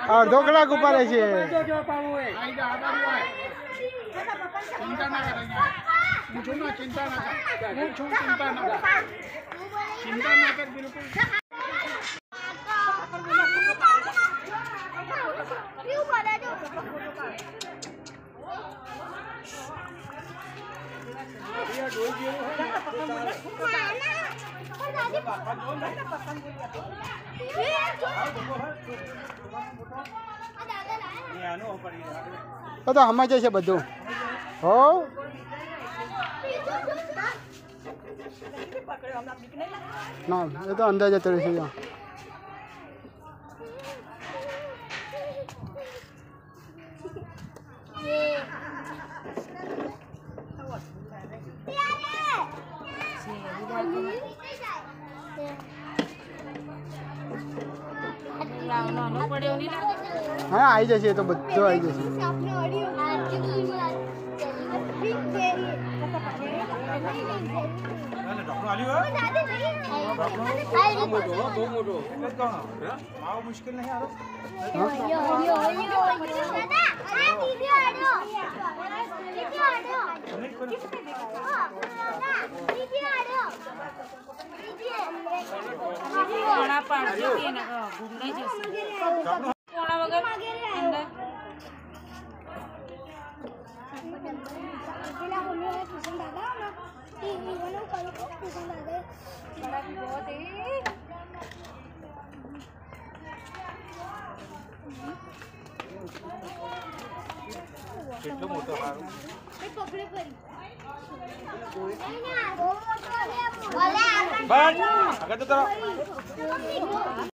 અડધો કલાક ઉપર છે चिंता ना कर चिंता ना कर बिल्कुल તો સમજે છે બધું હો ના એ તો અંદર જતો રહેશે હા આવી જશે તો બધું આવી જશે मुश्किल नहीं કેટલો મોટો હારો પકડે પડી બસ આગળ તો